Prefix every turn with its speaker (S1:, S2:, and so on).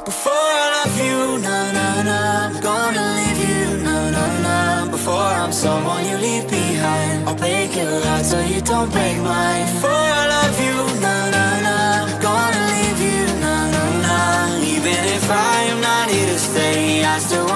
S1: Before I love you, nah, nah, nah, I'm gonna leave you, nah, nah, nah. Before I'm someone you leave behind, I'll break your heart so you don't break mine. Before I love you, nah, nah, nah, I'm gonna leave you, nah, nah, nah. Even if I am not here to stay, I still